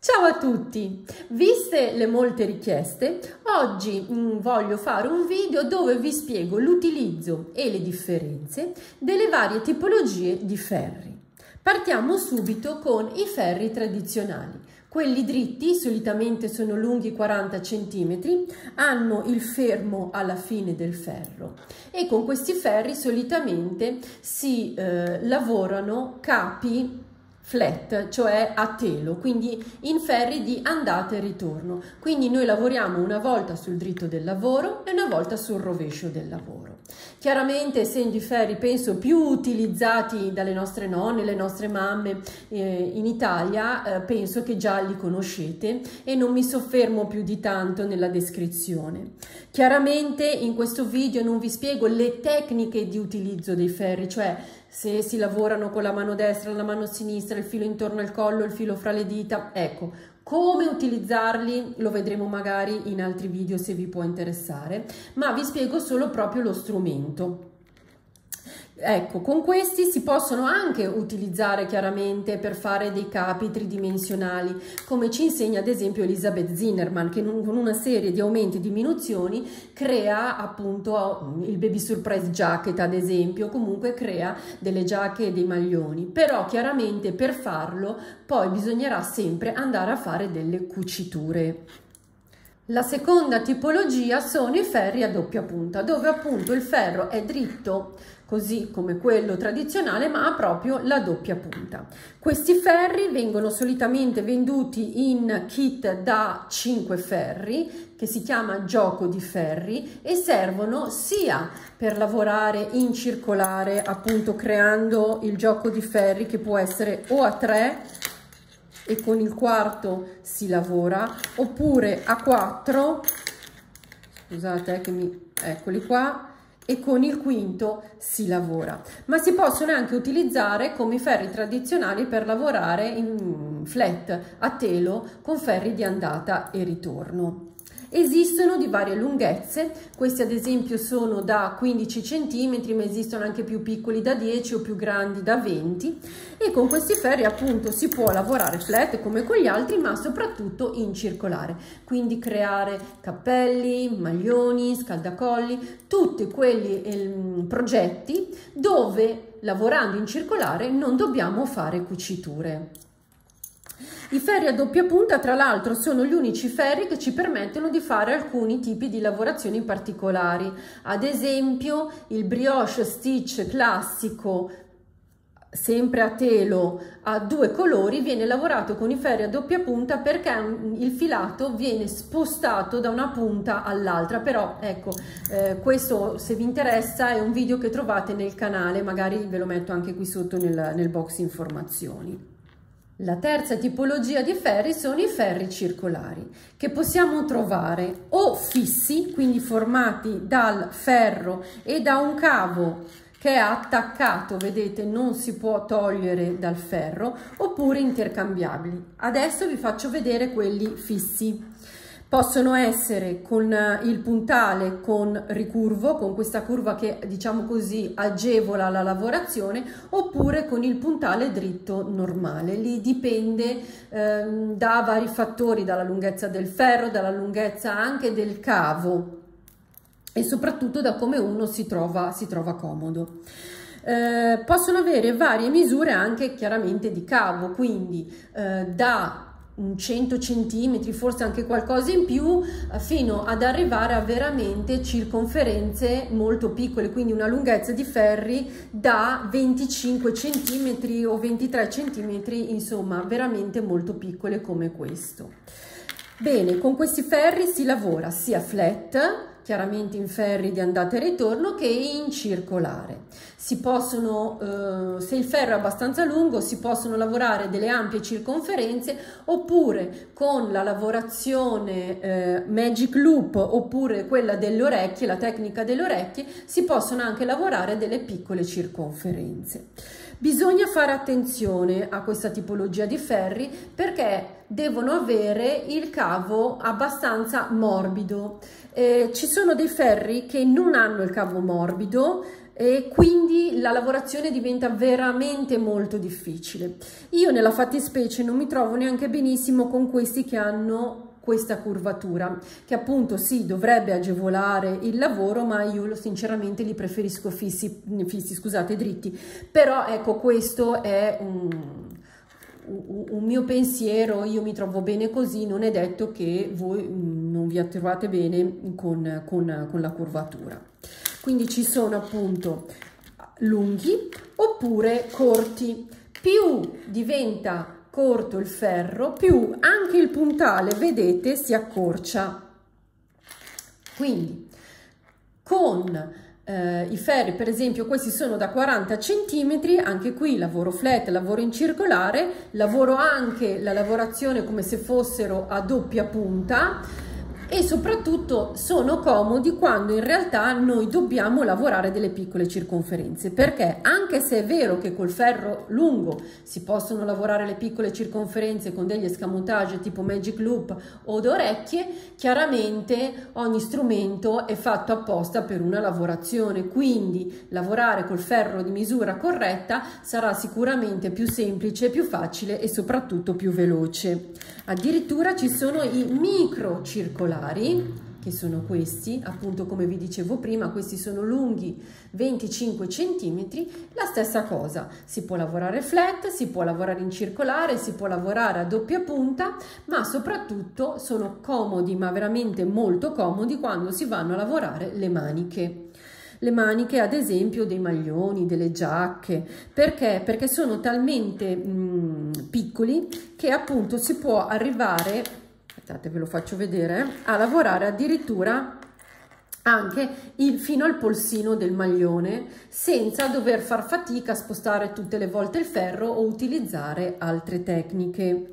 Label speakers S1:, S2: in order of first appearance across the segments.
S1: Ciao a tutti! Viste le molte richieste, oggi voglio fare un video dove vi spiego l'utilizzo e le differenze delle varie tipologie di ferri. Partiamo subito con i ferri tradizionali. Quelli dritti solitamente sono lunghi 40 cm, hanno il fermo alla fine del ferro e con questi ferri solitamente si lavorano capi flat, cioè a telo, quindi in ferri di andata e ritorno. Quindi noi lavoriamo una volta sul dritto del lavoro e una volta sul rovescio del lavoro. Chiaramente, essendo i ferri penso più utilizzati dalle nostre nonne, le nostre mamme in Italia, penso che già li conoscete e non mi soffermo più di tanto nella descrizione. Chiaramente in questo video non vi spiego le tecniche di utilizzo dei ferri, cioè se si lavorano con la mano destra, la mano sinistra, il filo intorno al collo, il filo fra le dita, ecco, come utilizzarli lo vedremo magari in altri video se vi può interessare, ma vi spiego solo proprio lo strumento. Ecco, con questi si possono anche utilizzare chiaramente per fare dei capi tridimensionali, come ci insegna ad esempio Elisabeth Zinnerman, che con una serie di aumenti e diminuzioni crea appunto il baby surprise jacket, ad esempio, comunque crea delle giacche e dei maglioni, però chiaramente per farlo poi bisognerà sempre andare a fare delle cuciture. La seconda tipologia sono i ferri a doppia punta, dove appunto il ferro è dritto così come quello tradizionale, ma ha proprio la doppia punta. Questi ferri vengono solitamente venduti in kit da 5 ferri, che si chiama gioco di ferri, e servono sia per lavorare in circolare, appunto creando il gioco di ferri che può essere o a 3 e con il quarto si lavora, oppure a 4, scusate eccoli qua, e con il quinto si lavora, ma si possono anche utilizzare come i ferri tradizionali per lavorare in flat a telo con ferri di andata e ritorno. Esistono di varie lunghezze, questi ad esempio sono da 15 cm, ma esistono anche più piccoli da 10 o più grandi da 20, e con questi ferri appunto si può lavorare flat come con gli altri, ma soprattutto in circolare, quindi creare cappelli, maglioni, scaldacolli, tutti quelli progetti dove lavorando in circolare non dobbiamo fare cuciture. I ferri a doppia punta, tra l'altro, sono gli unici ferri che ci permettono di fare alcuni tipi di lavorazioni particolari. Ad esempio, il brioche stitch classico, sempre a telo, a 2 colori, viene lavorato con i ferri a doppia punta perché il filato viene spostato da una punta all'altra. Però ecco, questo, se vi interessa, è un video che trovate nel canale, magari ve lo metto anche qui sotto nel box informazioni. La terza tipologia di ferri sono i ferri circolari, che possiamo trovare o fissi, quindi formati dal ferro e da un cavo che è attaccato, vedete, non si può togliere dal ferro, oppure intercambiabili. Adesso vi faccio vedere quelli fissi. Possono essere con il puntale con ricurvo, con questa curva che diciamo così agevola la lavorazione, oppure con il puntale dritto normale. Lì dipende da vari fattori, dalla lunghezza del ferro, dalla lunghezza anche del cavo e soprattutto da come uno si trova comodo. Possono avere varie misure anche chiaramente di cavo, quindi da 100 cm, forse anche qualcosa in più, fino ad arrivare a veramente circonferenze molto piccole, quindi una lunghezza di ferri da 25 cm o 23 cm, insomma veramente molto piccole come questo. Bene, con questi ferri si lavora sia flat, chiaramente in ferri di andata e ritorno, che in circolare. Si possono, se il ferro è abbastanza lungo, si possono lavorare delle ampie circonferenze, oppure con la lavorazione magic loop, oppure quella delle orecchie, la tecnica delle orecchie, si possono anche lavorare delle piccole circonferenze. Bisogna fare attenzione a questa tipologia di ferri perché devono avere il cavo abbastanza morbido. Ci sono dei ferri che non hanno il cavo morbido, e quindi la lavorazione diventa veramente molto difficile. Io nella fattispecie non mi trovo neanche benissimo con questi che hanno questa curvatura, che appunto sì, dovrebbe agevolare il lavoro, ma io sinceramente li preferisco fissi, scusate, dritti. Però ecco, questo è un mio pensiero, io mi trovo bene così, non è detto che voi non vi trovate bene con la curvatura. Quindi ci sono appunto lunghi oppure corti. Più diventa corto il ferro, più anche il puntale, vedete, si accorcia. Quindi con i ferri, per esempio, questi sono da 40 cm, anche qui lavoro flat, lavoro in circolare, lavoro anche la lavorazione come se fossero a doppia punta, e soprattutto sono comodi quando in realtà noi dobbiamo lavorare delle piccole circonferenze, perché anche se è vero che col ferro lungo si possono lavorare le piccole circonferenze con degli escamotage tipo Magic Loop o d'orecchie, chiaramente ogni strumento è fatto apposta per una lavorazione, quindi lavorare col ferro di misura corretta sarà sicuramente più semplice, più facile e soprattutto più veloce. Addirittura ci sono i micro circolari, che sono questi, appunto come vi dicevo prima, questi sono lunghi 25 cm, la stessa cosa, si può lavorare flat, si può lavorare in circolare, si può lavorare a doppia punta, ma soprattutto sono comodi, ma veramente molto comodi quando si vanno a lavorare le maniche. Le maniche ad esempio dei maglioni, delle giacche, perché sono talmente piccoli che appunto si può arrivare, aspettate ve lo faccio vedere, a lavorare addirittura anche fino al polsino del maglione senza dover far fatica a spostare tutte le volte il ferro o utilizzare altre tecniche.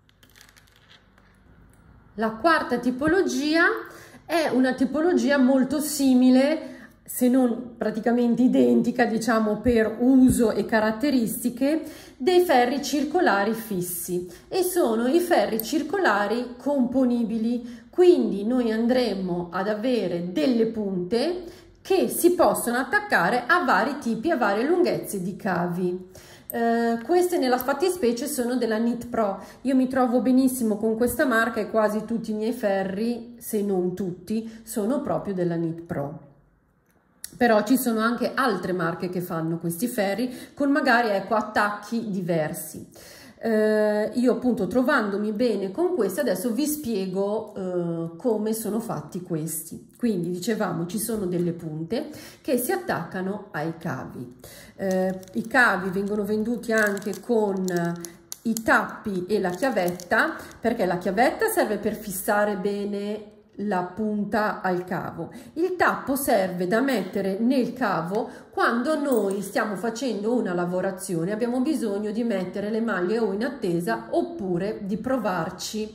S1: La quarta tipologia è una tipologia molto simile, se non praticamente identica, diciamo, per uso e caratteristiche, dei ferri circolari fissi, e sono i ferri circolari componibili. Quindi noi andremo ad avere delle punte che si possono attaccare a vari tipi, a varie lunghezze di cavi. Queste nella fattispecie sono della Knit Pro. Io mi trovo benissimo con questa marca e quasi tutti i miei ferri, se non tutti, sono proprio della Knit Pro. Però ci sono anche altre marche che fanno questi ferri con magari, ecco, attacchi diversi. Io appunto, trovandomi bene con questi, adesso vi spiego come sono fatti questi. Quindi dicevamo, ci sono delle punte che si attaccano ai cavi. I cavi vengono venduti anche con i tappi e la chiavetta, perché la chiavetta serve per fissare bene la punta al cavo. Il tappo serve da mettere nel cavo quando noi stiamo facendo una lavorazione, abbiamo bisogno di mettere le maglie o in attesa oppure di provarci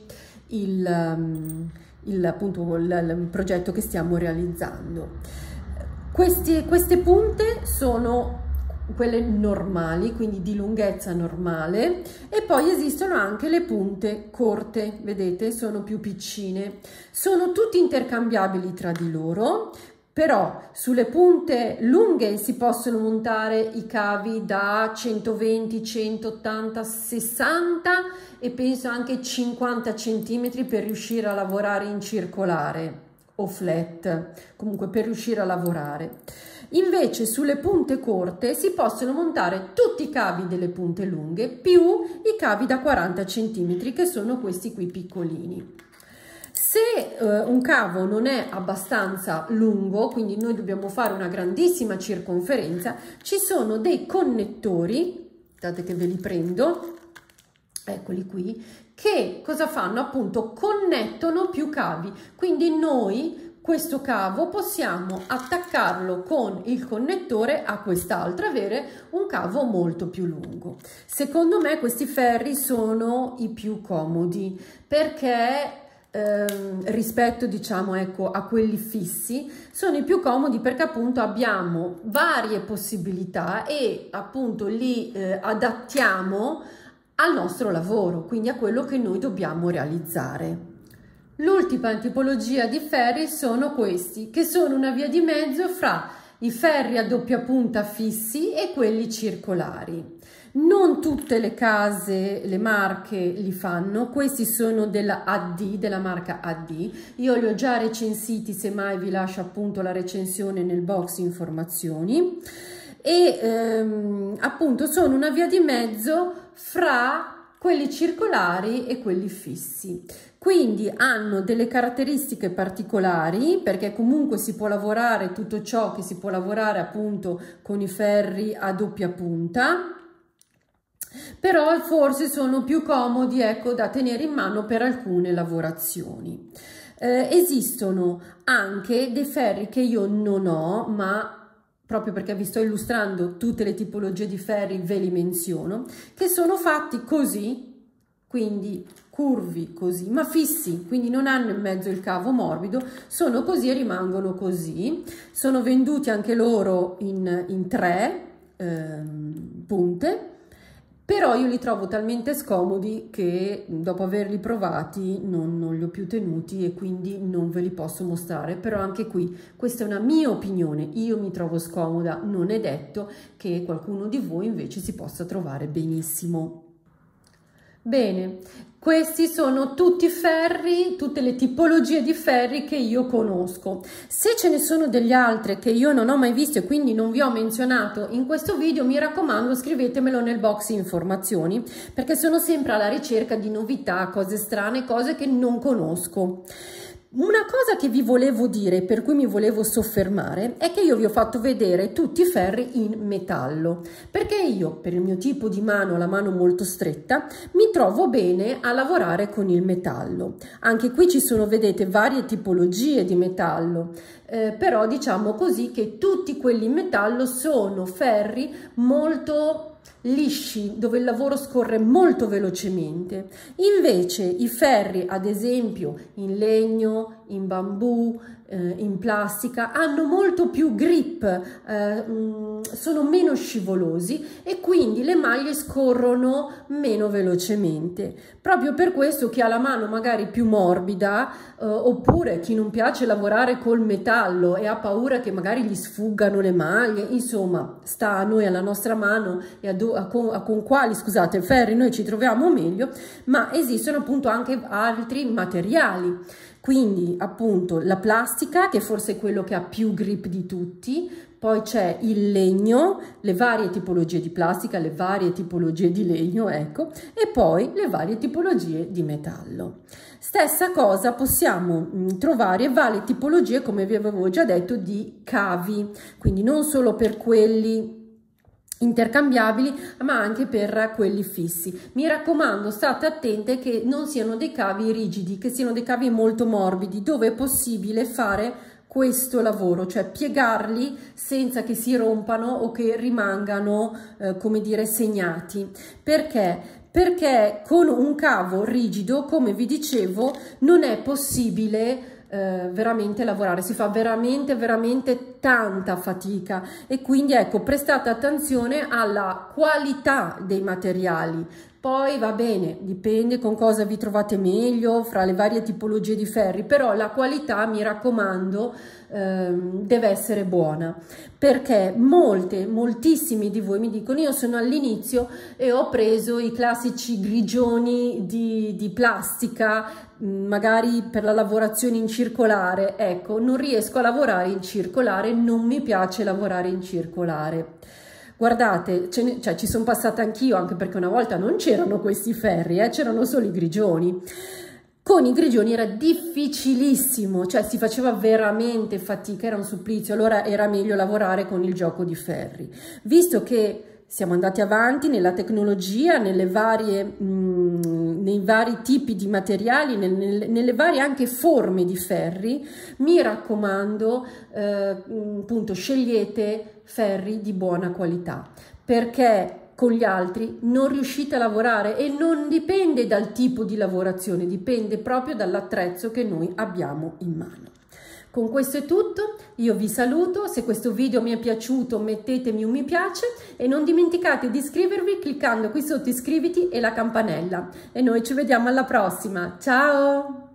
S1: il progetto che stiamo realizzando. Queste punte sono quelle normali, quindi di lunghezza normale, e poi esistono anche le punte corte, vedete, sono più piccine, sono tutti intercambiabili tra di loro, però sulle punte lunghe si possono montare i cavi da 120, 180, 60 e penso anche 50 cm per riuscire a lavorare in circolare o flat, comunque per riuscire a lavorare. Invece sulle punte corte si possono montare tutti i cavi delle punte lunghe più i cavi da 40 cm, che sono questi qui piccolini. Se un cavo non è abbastanza lungo, quindi noi dobbiamo fare una grandissima circonferenza, ci sono dei connettori, aspettate che ve li prendo, eccoli qui, che cosa fanno? Appunto connettono più cavi, quindi noi questo cavo possiamo attaccarlo con il connettore a quest'altro, avere un cavo molto più lungo. Secondo me questi ferri sono i più comodi, perché rispetto, diciamo, ecco, a quelli fissi, sono i più comodi perché appunto abbiamo varie possibilità e appunto li adattiamo al nostro lavoro, quindi a quello che noi dobbiamo realizzare. L'ultima tipologia di ferri sono questi, che sono una via di mezzo fra i ferri a doppia punta fissi e quelli circolari. Non tutte le case, le marche li fanno, questi sono della AD, della marca AD, io li ho già recensiti, semmai vi lascio appunto la recensione nel box informazioni, e appunto sono una via di mezzo fra quelli circolari e quelli fissi. Quindi hanno delle caratteristiche particolari, perché comunque si può lavorare tutto ciò che si può lavorare appunto con i ferri a doppia punta, però forse sono più comodi, ecco, da tenere in mano per alcune lavorazioni. Esistono anche dei ferri che io non ho, ma proprio perché vi sto illustrando tutte le tipologie di ferri ve li menziono, che sono fatti così, quindi curvi così, ma fissi, quindi non hanno in mezzo il cavo morbido, sono così e rimangono così. Sono venduti anche loro in 3 punte, però io li trovo talmente scomodi che dopo averli provati non li ho più tenuti e quindi non ve li posso mostrare. Però anche qui questa è una mia opinione, io mi trovo scomoda, non è detto che qualcuno di voi invece si possa trovare benissimo. Bene, questi sono tutti ferri, tutte le tipologie di ferri che io conosco. Se ce ne sono degli altri che io non ho mai visto e quindi non vi ho menzionato in questo video, mi raccomando scrivetemelo nel box informazioni, perché sono sempre alla ricerca di novità, cose strane, cose che non conosco. Una cosa che vi volevo dire, per cui mi volevo soffermare, è che io vi ho fatto vedere tutti i ferri in metallo, perché io, per il mio tipo di mano, la mano molto stretta, mi trovo bene a lavorare con il metallo. Anche qui ci sono, vedete, varie tipologie di metallo, però diciamo così che tutti quelli in metallo sono ferri molto lisci, dove il lavoro scorre molto velocemente. Invece i ferri, ad esempio in legno, in bambù, in plastica, hanno molto più grip, sono meno scivolosi e quindi le maglie scorrono meno velocemente. Proprio per questo chi ha la mano magari più morbida, oppure chi non piace lavorare col metallo e ha paura che magari gli sfuggano le maglie, insomma sta a noi, alla nostra mano e con quali, scusate, ferri noi ci troviamo meglio, ma esistono appunto anche altri materiali. Quindi appunto la plastica, che forse è quello che ha più grip di tutti, poi c'è il legno, le varie tipologie di plastica, le varie tipologie di legno, ecco, e poi le varie tipologie di metallo. Stessa cosa possiamo trovare varie tipologie, come vi avevo già detto, di cavi, quindi non solo per quelli intercambiabili ma anche per quelli fissi. Mi raccomando, state attente che non siano dei cavi rigidi, che siano dei cavi molto morbidi, dove è possibile fare questo lavoro, cioè piegarli senza che si rompano o che rimangano come dire segnati. Perché con un cavo rigido, come vi dicevo, non è possibile veramente lavorare, si fa veramente tanta fatica, e quindi ecco, prestate attenzione alla qualità dei materiali. Poi va bene, dipende con cosa vi trovate meglio fra le varie tipologie di ferri, però la qualità, mi raccomando, deve essere buona, perché moltissimi di voi mi dicono: io sono all'inizio e ho preso i classici grigioni di plastica, magari per la lavorazione in circolare. Ecco, non riesco a lavorare in circolare, non mi piace lavorare in circolare. Guardate, cioè, ci sono passata anch'io, anche perché una volta non c'erano questi ferri, c'erano solo i grigioni. Con i grigioni era difficilissimo, cioè si faceva veramente fatica, era un supplizio, allora era meglio lavorare con il gioco di ferri. Visto che siamo andati avanti nella tecnologia, nei vari tipi di materiali, nelle varie anche forme di ferri, mi raccomando, appunto, scegliete ferri di buona qualità, perché con gli altri non riuscite a lavorare, e non dipende dal tipo di lavorazione, dipende proprio dall'attrezzo che noi abbiamo in mano. Con questo è tutto, io vi saluto. Se questo video mi è piaciuto mettetemi un mi piace e non dimenticate di iscrivervi cliccando qui sotto iscriviti e la campanella, e noi ci vediamo alla prossima. Ciao!